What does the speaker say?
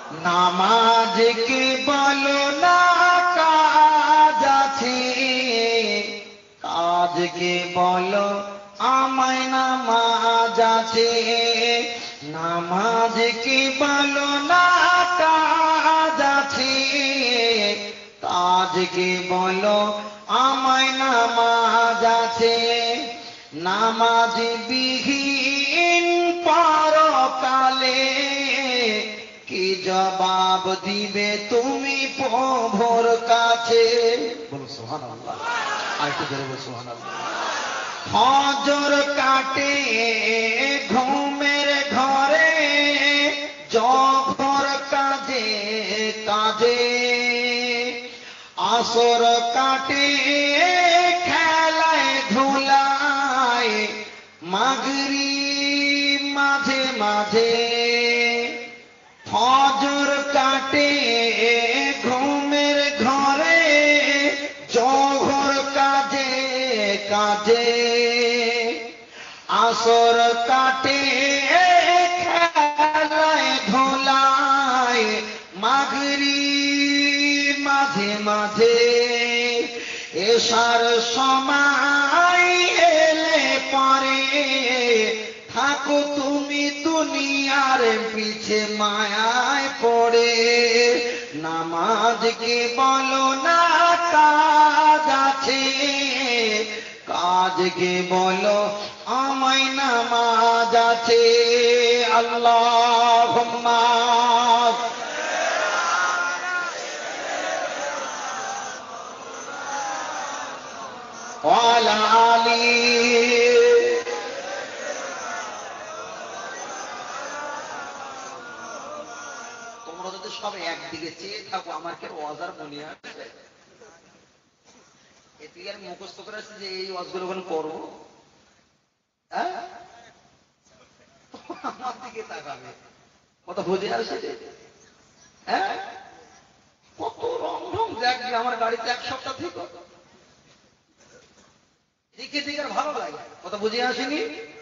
নামাজ কি বলো না কাজ আছে, কাজ কি বলো আমায় নামাজ আছে। নামাজ কি বলো না কাজ আছে, কাজ কি বলো আমায় নামাজ আছে। নামাজ বিহীন পরকালে কি জবাব দিবে তুমি প্রভুর কাছে? বলো সুবহানাল্লাহ, আরেকটু জোরে বলো সুবহানাল্লাহ। ফজর কাটে ঘুমের ঘরে, জোহর কাজে কাজে, আসর কাটে খেলায় ধুলায়, মাগরিব মাঝে মাঝে। ফজর কাটে ঘুমের ঘরে, জোহর কাজে কাজে, আসর কাটে খেলায় ধুলায়, মাগরিব মাঝে মাঝে। এশার সময় এলে পরে থাকো তুমি দুনিয়ার পিছে মায়ায় পড়ে। নামাজ কি বলো না কাজ আছে, কাজ কি বলো আমায় নামাজ আছে। আল্লাহুম্মা ওয়ালা আলী। তোমরা যদি সব একদিকে চেয়ে থাকো, আমার কেউ ওয়াজার মনে আসবে? এদিকে আর মুখস্থ করে আসছে যে এই ওয়াজগুলো করবো, হ্যাঁ? আমার দিকে তাকাবে, কত বুঝে আসে, হ্যাঁ? কত রং ঢং দেখবে আমার গাড়িতে এক সপ্তাহ থেকে, দেখে দেখে আর ভালো লাগে, কত বুঝে আসেনি।